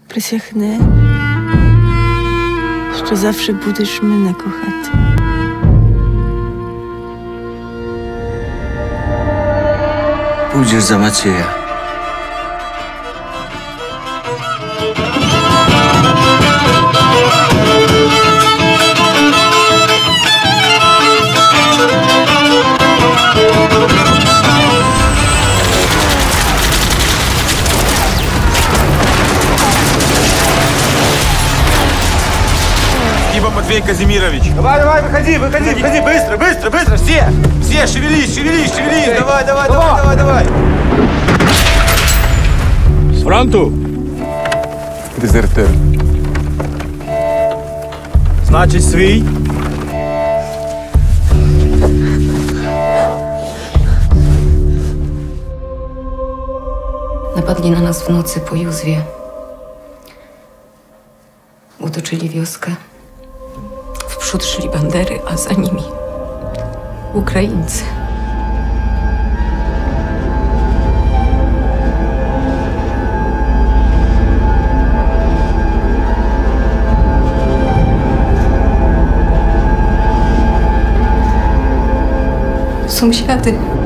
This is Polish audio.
Присягни, що завжди будеш мене кохати. Pójdziesz za Macieja. Спасибо, Матвей Казимирович. Давай, выходи, быстро, все, шевелись, давай. З фронту? Дезертир. Значить, свій? Napadli na nas w nocy po Józwie. Otoczyli wioskę. W przód szli bandery, a za nimi Ukraińcy. Sąsiady.